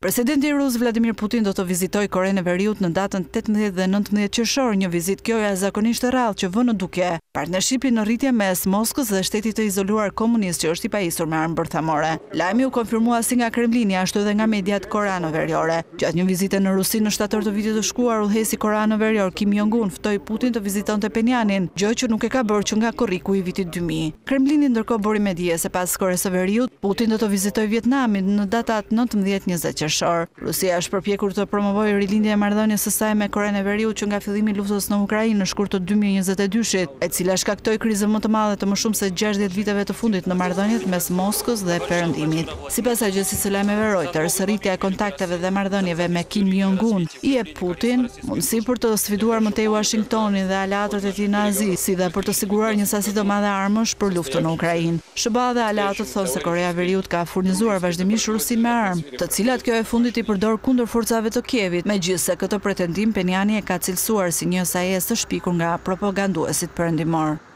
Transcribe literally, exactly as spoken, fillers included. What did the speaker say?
Presidenti rus Vladimir Putin do të vizitojë Korenë e Veriut në datën tetëmbëdhjetë dhe nëntëmbëdhjetë qershor, një vizitë kjo jashtëzakonisht e rrallë që vë në duke partnershipi në rritje mes Moskës dhe shtetit të izoluar komunist që është i pajisur me armë bërthamore. Lajmi u konfirmua si nga Kremlini ashtu edhe nga mediat koreano-veriore. Gjatë një vizite në Rusi në shtator të vitit të shkuar, udhëhesi koreano-verior Kim Jong-un ftoi Putin të vizitonte Penjanin, gjë që nuk e ka bërë që nga korriku i vitit dy mijë. Kremlini ndërkohë bori me dije se pas Koreas së Veriut, Putin do të vizitojë Vietnamin në datat nëntëmbëdhjetë njëzet qershor. Rusia është përpjekur të promovojë rilindjen e marrëdhënies së saj me Korenë e Veriut që nga fillimi i luftës në Ukrainë në shkurt të dy mijë e njëzet e dyshit, e cila shkaktoi krizën më të madhe të më shumë se gjashtëdhjetë viteve të fundit në marrëdhëniet mes Moskës dhe Perëndimit. Sipas agjencisë së lajmeve Reuters, rritja e kontakteve dhe marrëdhënieve me Kim Jong-un i jep Putin mundësi për të sfiduar më tej Washingtonin dhe aleatët e tij në Azi, si dhe për të siguruar një sasi të madhe armësh për luftën në Ukrainë. S B A dhe aleatët thonë se Korea e Veriut ka furnizuar vazhdimisht Rusin me armë, të cilat kjo e fundit i përdor kundër forcave të Kievit, megjithse këtë pretendim Penjani e ka cilësuar si një sajes të shpikur nga propaganduesit perëndimor.